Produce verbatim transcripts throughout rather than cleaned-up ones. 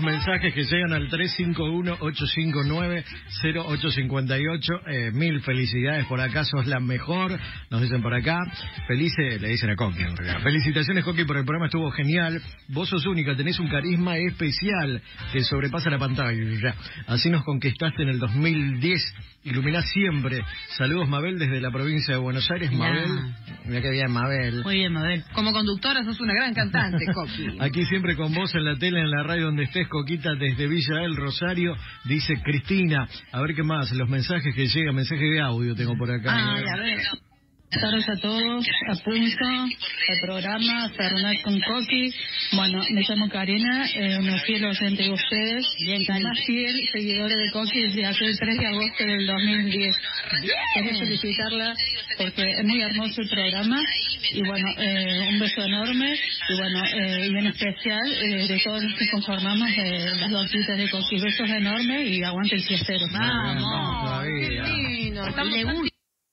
mensajes que llegan al tres cinco uno, ocho cinco nueve, cero ocho cinco ocho. Eh, mil felicidades por acá, sos la mejor, nos dicen por acá. Felices, le dicen a Coqui en realidad. Felicitaciones, Coqui, por el programa, estuvo genial. Vos sos única, tenés un carisma especial que sobrepasa la pantalla. Así nos conquistaste en el dos mil diez. Iluminás siempre. Saludos, Mabel, desde la provincia de Buenos Aires. Ya. Mabel, mira que bien, Mabel. Muy bien, Mabel. Como conductora sos una gran cantante, Coqui. Aquí siempre con vos en la tele, en la radio, donde estés, Coquita, desde Villa del Rosario, dice Cristina. A ver qué más, los mensajes que llegan, mensajes de audio tengo por acá. Ay, a ver. Buenas tardes a todos, a punto, el programa Fernet con Coqui. Bueno, me llamo Karina, eh, una fiel oyente de ustedes, la más fiel seguidora de Coqui desde aquel tres de agosto del dos mil diez. Quería felicitarla porque es muy hermoso el programa y bueno, eh, un beso enorme y bueno, eh, y en especial eh, de todos los que conformamos eh, las donquitas de Coqui. Besos enormes y aguante el fiestero. ¡Vamos! ¡Qué lindo! Le gusta.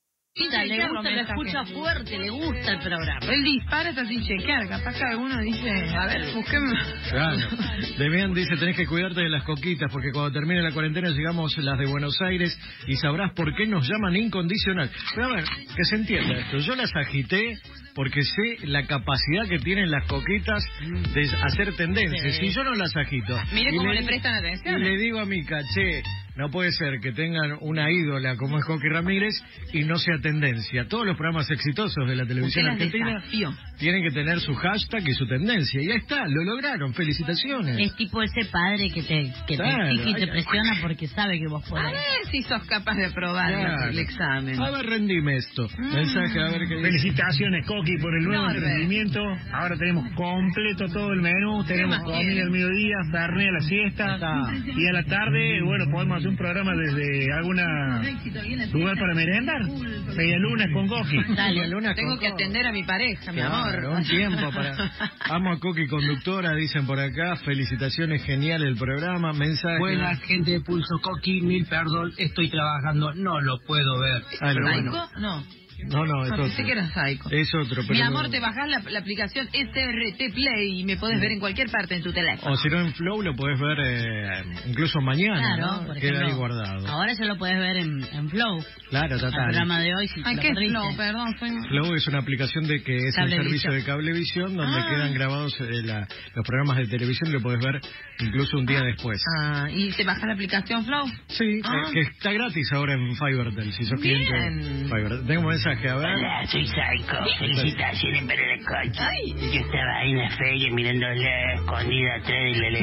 Le, le gusta, lo escucha fuerte, le gusta el programa. Él dispara hasta sin chequear, capaz que alguno dice, a ver, busquemos. Claro. Demian dice, tenés que cuidarte de las coquitas, porque cuando termine la cuarentena llegamos las de Buenos Aires y sabrás por qué nos llaman incondicional. Pero a ver, que se entienda esto, yo las agité porque sé la capacidad que tienen las coquitas de hacer tendencias. Si yo no las agito... Mire cómo le, le prestan atención. Y le digo a mi caché, no puede ser que tengan una ídola como es Coqui Ramírez y no sea tendencia. Todos los programas exitosos de la televisión argentina desafío. Tienen que tener su hashtag y su tendencia. Y ahí está, lo lograron. Felicitaciones. Es tipo ese padre que te, que claro, te exige y te presiona porque sabe que vos podés. A ver si sos capaz de aprobar claro. el examen. A ver, rendime esto. Mm. Mensaje, a ver qué dice. Felicitaciones, Coqui, por el nuevo Norbert. emprendimiento. Ahora tenemos completo todo el menú. Tenemos comida al mediodía, fernet a la siesta. Y a la tarde, bueno, podemos hacer un programa desde alguna lugar para merendar. Media luna con Coqui. Dale, luna tengo con que Coqui. Atender a mi pareja, mi claro, amor. Un tiempo para... Amo a Coqui conductora, dicen por acá. Felicitaciones, genial el programa. Mensaje. Buenas, gente de Pulso Coqui, mil perdón, estoy trabajando, no lo puedo ver. Ah, bueno. No. No, no, es no, otro. Pensé que era Psycho. Es otro, pero... Mi amor, te bajás la, la aplicación S R T Play y me podés ver en cualquier parte en tu teléfono. O si no en Flow lo podés ver eh, incluso mañana, claro, ¿no? Por Queda ejemplo, ahí guardado. Ahora ya lo podés ver en, en Flow. Claro, total. El programa de hoy, si Ay, ¿qué es Flow? Perdón, soy... Flow es una aplicación de que es Cablevisión. Un servicio de cablevisión donde ah. quedan grabados eh, la, los programas de televisión y lo podés ver incluso un día después. Ah, ¿y te bajas la aplicación Flow? Sí, ah. eh, que está gratis ahora en Fivertel, si sos Bien. cliente de Fivertel. Tengo un mensaje, a ver. Hola, soy Psycho. Felicitaciones para la Coqui. Yo estaba ahí en la feria mirándola escondida atrás de la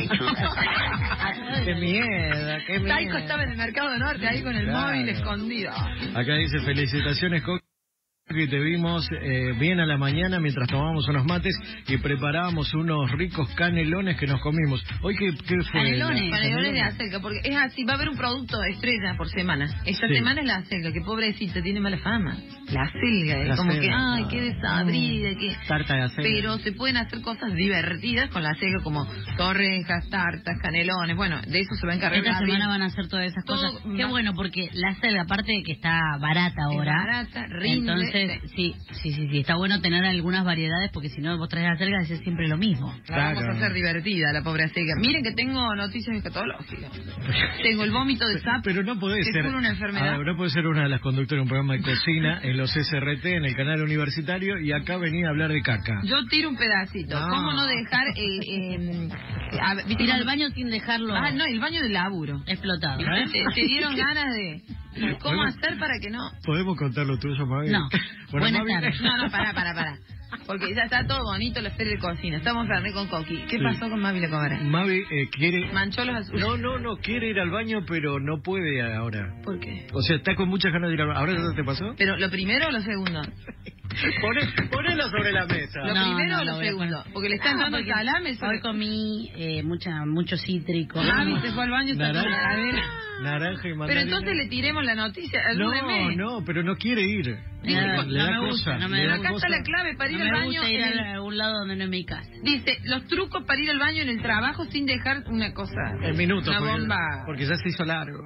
lechuga. ¡Qué miedo! ¡Qué miedo! Psycho estaba en el Mercado Norte ahí con el claro. móvil escondido. Acá dice, felicitaciones, Coqui. Que te vimos eh, bien a la mañana mientras tomábamos unos mates y preparábamos unos ricos canelones que nos comimos. Hoy, ¿qué, qué fue? Canelones, canelones de acelga, porque es así, va a haber un producto estrella por semana. Esta sí. semana es la acelga, que pobrecita, tiene mala fama. La acelga, es como que, ay, qué desabrida, que... Tarta de acelga. Pero se pueden hacer cosas divertidas con la acelga, como torrejas, tartas, canelones, bueno, de eso se va a encargar. Esta semana van a hacer todas esas Todo cosas. Qué bueno, porque la acelga, aparte de que está barata ahora. Es barata, rinde. Entonces, Sí, sí, sí, sí, está bueno tener algunas variedades porque si no vos traes acelga es siempre lo mismo. Claro. Vamos a hacer divertida la pobre acelga. Miren que tengo noticias escatológicas. Tengo el vómito de sapo. Pero no podés ser una enfermedad. Ah, no podés ser una de las conductoras de un programa de cocina en los S R T, en el canal universitario, y acá venía a hablar de caca. Yo tiro un pedacito. No. ¿Cómo no dejar eh, eh, a, ir al baño sin dejarlo? Ah, no, el baño de laburo. Explotado. ¿Eh? Te, te dieron ganas de... ¿Cómo hacer para que no? ¿Podemos contar lo tuyo, Mavi? No. Bueno, Buenas Mavi... tardes. No, no, pará, pará, pará. Porque ya está todo bonito la feria de cocina. Estamos Fernet con Coqui. ¿Qué sí. pasó con Mavi la Cobra? Mavi eh, quiere... Manchó los azules. No, no, no, quiere ir al baño, pero no puede ahora. ¿Por qué? O sea, está con muchas ganas de ir al baño. ¿Ahora ya te pasó? ¿Pero lo primero o lo segundo? Poné, ponelo sobre la mesa. ¿Lo no, primero no, o lo no segundo? Porque le está entrando el salame. Hoy comí eh, mucha, mucho cítrico. Mavi se fue al baño y está con la cadera. Naranja y mandarina. Pero entonces le tiremos la noticia. No, no, pero no quiere ir. Dice, no, le da no me gusta, cosa. no me da Acá cosa. está la clave para ir no al baño. Me gusta ir el... a algún lado donde no es mi casa. Dice, los trucos para ir al baño en el trabajo sin dejar una cosa. El minuto. Una porque, bomba. Porque ya se hizo largo.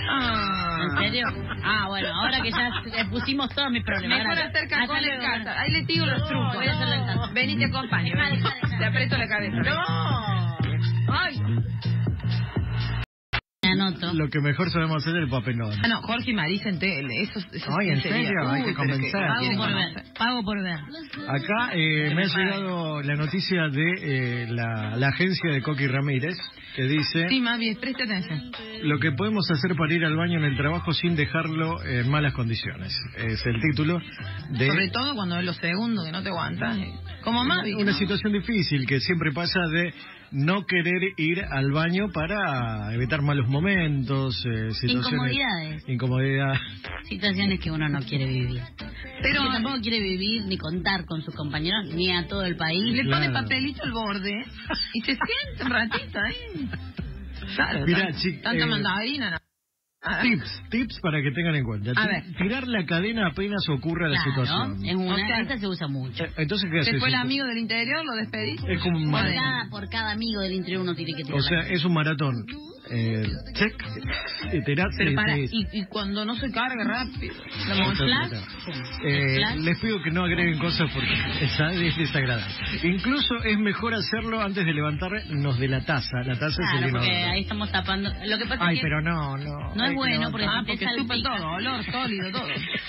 Ah. ¿En serio? Ah, bueno, ahora que ya le pusimos todos mis problemas. Mejor hacer cajón en casa. Ahí les digo los trucos. Voy a hacerlo en casa. Ven y te acompaño. Ven. Te aprieto la cabeza. No. Ay. anoto. Lo que mejor sabemos hacer es el papelón. Ah, no, Jorge y Marisa en tele. Eso, eso Ay, ¿en sería- serio? Hay Uy, que pero convencer. pago Pago por por ver. Pago por ver. Acá eh, me ha llegado la noticia de eh, la, la agencia de Coqui Ramírez, que dice Sí, Mavi, preste atención. lo que podemos hacer para ir al baño en el trabajo sin dejarlo en malas condiciones. Es el título de Sobre todo cuando es lo segundo que no te aguantas. eh. Como Mavi. una ¿no? situación difícil que siempre pasa de no querer ir al baño para evitar malos momentos, eh, situaciones... Incomodidades. Incomodidad. Situaciones que uno no quiere vivir. Pero Que tampoco quiere vivir ni contar con sus compañeros ni a todo el país. le Claro. pone papelito al borde y se siente un ratito ahí. Claro, Mirá, tan- chi- tanta eh, mandarina, ¿no? Ah, Tips, tips para que tengan en cuenta. A Ti- ver. Tirar la cadena apenas ocurra la Claro, situación. es una, O sea, esta se usa mucho. Eh, Entonces, ¿qué Se haces? fue el amigo del interior, lo despedí. Es como un Por maratón. cada, por cada amigo del interior uno tiene que tirar O la sea, cadena. es un maratón. Eh, check. Y tirás, Pero sí, para, sí. y, y cuando no se carga rápido. La El mo- flash, Eh, flash. les pido que no agreguen cosas porque esa es desagradable. Incluso es mejor hacerlo antes de levantarnos de la taza. La taza es Claro, el porque inodoro. ahí estamos tapando. Lo que pasa Ay, es que pero no, no. no Hay es que bueno porque Ah, si te porque chupa salpica, todo, olor sólido, todo.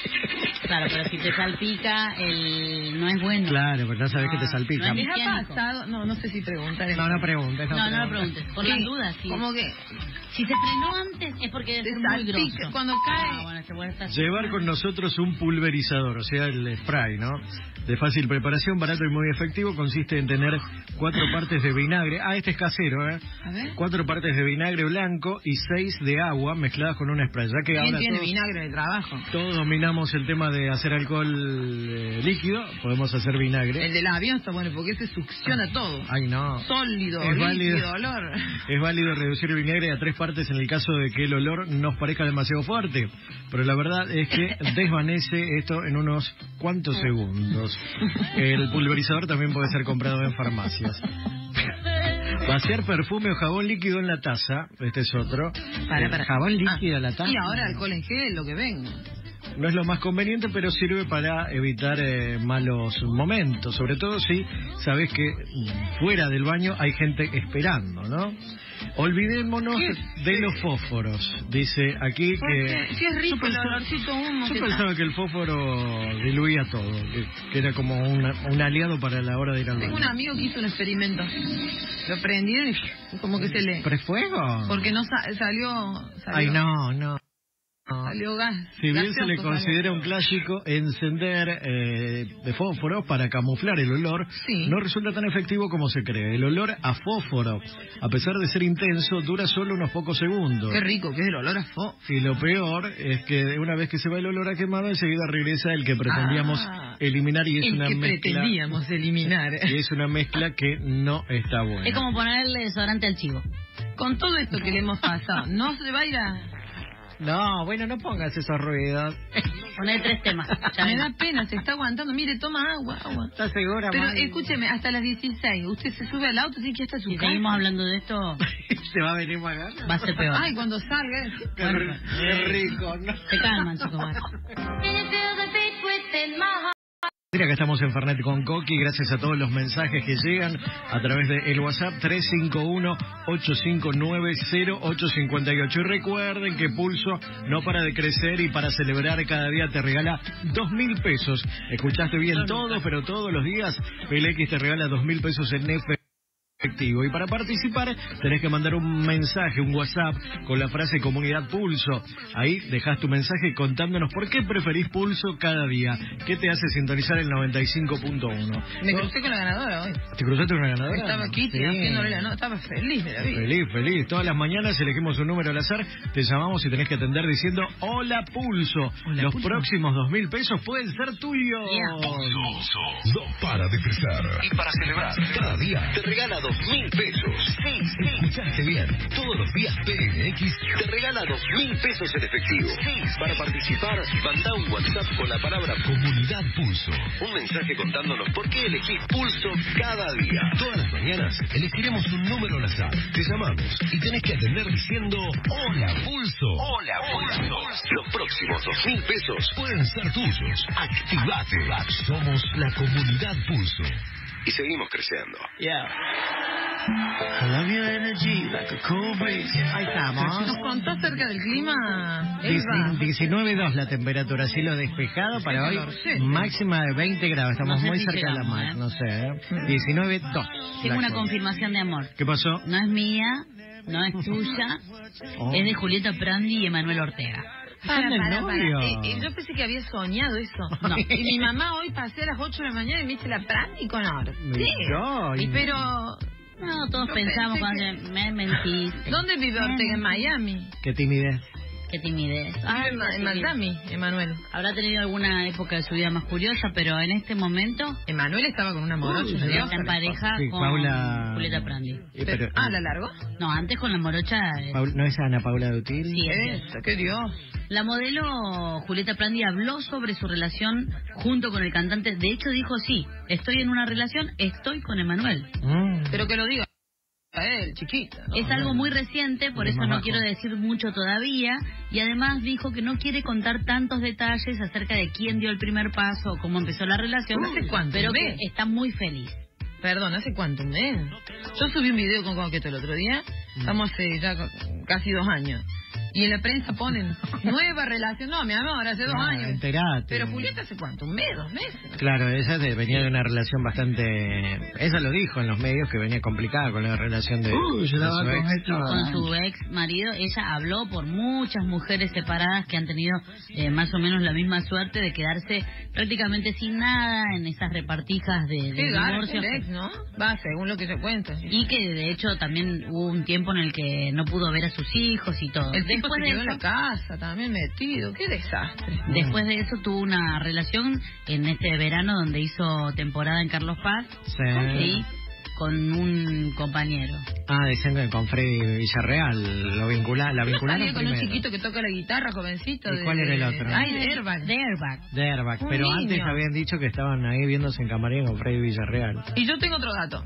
claro, pero si te salpica, el no es bueno. Claro, pero ya sabes que te No, salpica. no ¿Les es ha higiénico. pasado? No, no sé si preguntar. No, no preguntes. No, no lo preguntes. Por ¿Qué? las dudas, sí. Como que Si se frenó antes es porque debe te ser muy salpica grosso. cuando cae. Ah, bueno, se puede estar- Llevar con nosotros un pulverizador, o sea, el spray, ¿no? De fácil preparación, barato y muy efectivo, consiste en tener cuatro partes de vinagre. Ah, este es casero, ¿eh? A ver. Cuatro partes de vinagre blanco y seis de agua mezcladas con un spray. Ya que ¿Quién ahora tiene todos, vinagre en el trabajo? todos dominamos el tema de hacer alcohol eh, líquido, podemos hacer vinagre. El del avión está bueno porque ese succiona todo. Ay, no. Sólido, Es válido. líquido, olor. Es válido reducir el vinagre a tres partes en el caso de que el olor nos parezca demasiado fuerte, pero la verdad es que desvanece esto en unos cuantos segundos. El pulverizador también puede ser comprado en farmacias. Vaciar perfume o jabón líquido en la taza, este es otro. Para, Eh, para. Jabón líquido Ah, en la taza. Y ahora alcohol en gel, lo que venga. No es lo más conveniente, pero sirve para evitar eh, malos momentos, sobre todo si sabes que mm, fuera del baño hay gente esperando, ¿no? Olvidémonos de los fósforos, dice aquí que... Porque si es rico Yo el pensaba- olorcito humo Yo que pensaba que el fósforo diluía todo, que, que era como una- un aliado para la hora de ir al Tengo un baño. amigo que hizo un experimento. Lo prendieron y como que se le... ¿Prefuego? Porque no sa- salió, salió... Ay, no, no. no. Salió gas. Si bien se le gaseoso considera salió. un clásico encender eh, de fósforo para camuflar el olor, Sí. no resulta tan efectivo como se cree. El olor a fósforo, a pesar de ser intenso, dura solo unos pocos segundos. Qué rico que es el olor a fo... Y lo peor es que una vez que se va el olor a quemado, enseguida regresa el que pretendíamos Ah, eliminar y es el una que mezcla. pretendíamos eliminar. Y es una mezcla que no está buena. Es como ponerle desodorante al chivo. Con todo esto que le hemos pasado, no se va a ir a... No, bueno, no pongas esos ruidos. Poner tres temas. Ya Me ven. da pena, se está aguantando. Mire, toma agua, agua. ¿Estás segura, Pero Mari? escúcheme, hasta las dieciséis, usted se sube al auto, tiene que ir hasta su Si casa. seguimos hablando de esto, ¿Se va a venir más ganas? va a ser peor. Ay, cuando salga... Qué, r- qué rico, ¿no? Se calman, chicos. va. Mira que estamos en Fernet con Coqui, gracias a todos los mensajes que llegan a través del el WhatsApp tres cinco uno, ocho cinco nueve, cero ocho cinco ocho. Y recuerden que Pulso no para de crecer y para celebrar cada día te regala dos mil pesos. Escuchaste bien, todos, pero todos los días P L X te regala dos mil pesos en efectivo. Y para participar tenés que mandar un mensaje, un WhatsApp con la frase Comunidad Pulso. Ahí dejás tu mensaje contándonos por qué preferís Pulso cada día. ¿Qué te hace sintonizar el noventa y cinco punto uno? Me crucé con la ganadora hoy. ¿Te cruzaste con una ganadora? Estaba aquí Sí. haciéndole la nota, estaba feliz de la vida. Feliz, feliz. Todas las mañanas elegimos un número al azar, te llamamos y tenés que atender diciendo Hola Pulso. Hola, Los Pulso. próximos dos mil pesos pueden ser tuyos. Pulso no para de crecer. Y para celebrar, cada día te regala dos mil pesos. Sí, sí. Escuchaste bien. Todos los días P N X te regala dos mil pesos en efectivo. Sí. Para participar, manda un WhatsApp con la palabra Comunidad Pulso. Un mensaje contándonos por qué elegís Pulso cada día. Todas las mañanas elegiremos un número al azar. Te llamamos y tenés que atender diciendo Hola Pulso. Hola Pulso. Los próximos dos mil pesos pueden ser tuyos. Activate. Somos la Comunidad Pulso. Y seguimos creciendo. Yeah. Ahí estamos. ¿Nos contó acerca del clima? Elba. diecinueve dos la temperatura, cielo despejado para hoy, máxima de veinte grados. Estamos No sé muy si cerca de la llegamos, mar, ¿eh? no sé. ¿eh? diecinueve dos. Tengo una confirmación de amor. ¿Qué pasó? No es mía, no es tuya, Oh. es de Julieta Prandi y Emanuel Ortega. Para, ¿Son de para, para. novio? Eh, eh, yo pensé que había soñado eso. No. Y mi mamá hoy pasé a las ocho de la mañana y me hice la Prandi con Ortega. Ay, Y pero... No, todos Yo pensamos pensé cuando me mentiste. ¿Dónde vive Ortega? En Miami. Qué timidez. Qué timidez. Ah, en, Ma- en Miami, Emanuel. Habrá tenido alguna época de su vida más curiosa, pero en este momento Emanuel estaba con una morocha. Uy, ¿se dio? está en pareja Sí, con Paula- Julieta Prandi. Eh, Pero- pero- ah, ¿la largó? No, antes con la morocha. eh, Paul- ¿No es Ana Paula Dutil? Sí, es Eso, qué Dios. La modelo Julieta Prandi habló sobre su relación junto con el cantante. De hecho, dijo sí, estoy en una relación, estoy con Emanuel. Mm. Pero que lo diga a él, chiquita. ¿no? Es algo muy reciente, por Es eso más no bajo. quiero decir mucho todavía. Y además dijo que no quiere contar tantos detalles acerca de quién dio el primer paso o cómo empezó la relación. ¿Hace cuánto? Pero que ¿Un mes? está muy feliz. Perdón, ¿hace cuánto? ¿Un mes? Yo subí un video con Coqueto el otro día. Estamos hace ya co- casi dos años. Y en la prensa ponen nueva relación. No, mi amor, hace dos Ah, años. enterate. Pero Julieta, ¿hace cuánto? ¿Un mes? ¿Dos meses? Claro, ella de- venía de una relación bastante... Ella lo dijo en los medios que venía complicada con la relación de, de su ex. Con su ex marido, ella habló por muchas mujeres separadas que han tenido eh, más o menos la misma suerte de quedarse prácticamente sin nada en esas repartijas de, de Qué garra divorcio. el ex, ¿no? Va, según lo que se cuenta. Y que de hecho también hubo un tiempo en el que no pudo ver a sus hijos y todo. El tipo Después se de quedó en la eso, casa también metido. Qué desastre. después de eso tuvo una relación en este verano donde hizo temporada en Carlos Paz, Sí. ¿sí? Con un compañero. Ah, decían que con Freddy Villarreal lo vincula, la ¿No vincularon salía con un primero. chiquito que toca la guitarra, jovencito? ¿Y de- cuál era el otro? Ay, de Airbag. De Airbag. De Airbag, Un pero niño. antes habían dicho que estaban ahí viéndose en camarín con Freddy Villarreal. Y yo tengo otro dato.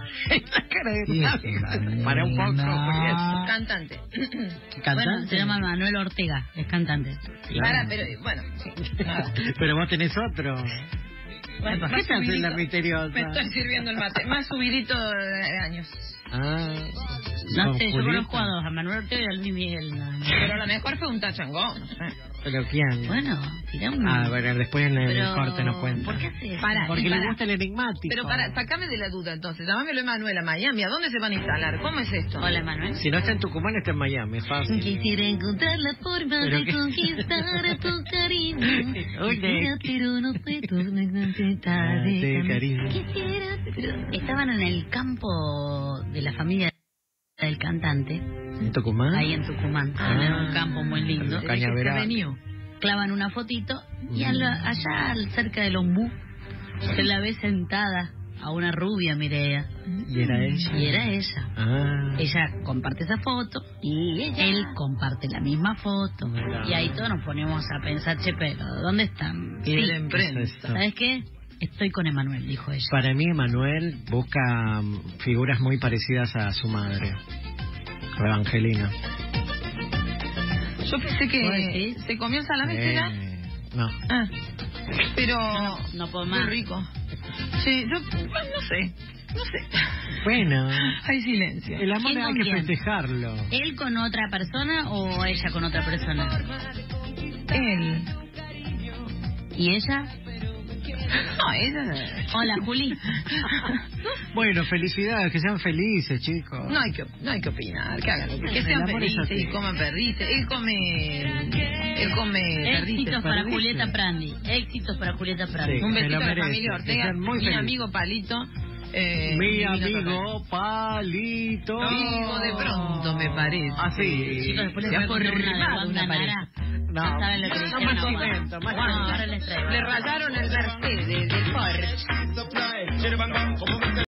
Para un poco, Julieta. Cantante. ¿Cantante? Bueno, se llama Manuel Ortega, es cantante. Para, pero bueno, sí, nada. Pero vos tenés otro. Bueno, ¿Qué más te haces la subidito. misteriosa? Me estoy sirviendo el mate. Más subidito de años. Ah, No con sé, yo Julieta. conozco a dos, a Manuel Ortega y a Luis Miguel. nada más. Pero la mejor fue un tachangón, no sé. ¿Pero quién? Bueno, tirá un... Ah, bueno, después en el Pero, corte nos cuenta. ¿por qué haces eso? Para, Porque y le para. gusta el enigmático. Pero para, sacame de la duda entonces. Llámamelo Emanuel a Miami. ¿A dónde se van a instalar? ¿Cómo es esto? Hola, Manuel. Si no está en Tucumán, está en Miami, es fácil. Quisiera encontrar la forma ¿Pero de qué? conquistar a tu cariño. Oye. Quisiera, pero no sé tu necesitas. Ah, de cariño. Quisiera, pero estaban en el campo de la familia del cantante, ¿En Tucumán? ahí en Tucumán, Ah. en un campo muy lindo. Cañaveral. Clavan una fotito y a la- allá al- cerca del ombú se la ve sentada a una rubia, Mireia. ¿Y era ella? Y era ella. Ah. Ella comparte esa foto y él comparte la misma foto. Mirá. Y ahí todos nos ponemos a pensar, che, pero ¿dónde están? Y Sí, el emprende. ¿qué es esto? ¿sabes qué? Estoy con Emanuel, dijo ella. Para mí, Emanuel busca mm, figuras muy parecidas a su madre, Evangelina. Yo pensé ¿Vos que decís? se comió el salame, Eh, ¿será? no. Ah, pero... No, no puedo Muy más. rico. Sí, yo bueno, no sé. No sé. Bueno, Hay silencio. el amor ¿Quién hay con que quién? festejarlo. ¿Él con otra persona o ella con otra persona? Él. ¿Y ella? No, ella... Hola, Juli. Bueno, felicidades, que sean felices, chicos. No hay que, no hay que opinar, que hagan lo que, que El sean amor es felices así. y coman perdices. Él come, él come perdices. Éxitos para perdices. Julieta Prandi. Éxitos para Julieta Prandi. Sí. Un Se besito lo a la merece, familia que Ortega, sean muy mi felices. amigo Palito. Eh, Mi divino amigo Palito. total. Vivo de pronto, me parece. Ah, sí. Chicos, después les Se voy ha a poner una de formado Wanda una pareja. Nara. No. No saben lo que le No, hicieron más a Wanda. cemento, más Bueno, cemento. ahora les traigo. Le rayaron el Mercedes del Porsche.